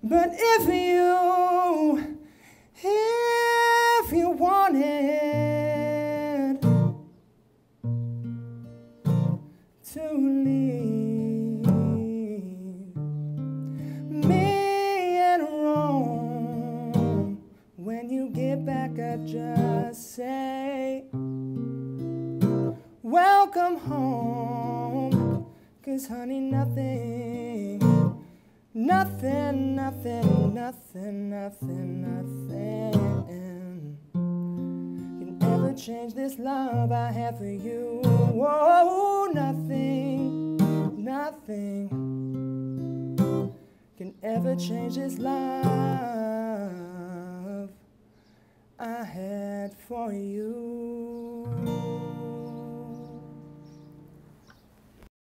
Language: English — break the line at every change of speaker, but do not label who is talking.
But if you wanted to leave me and roam, when you get back, I just say, welcome home. 'Cause honey, nothing can ever change this love I have for you. Oh, nothing can ever change this love I had for you.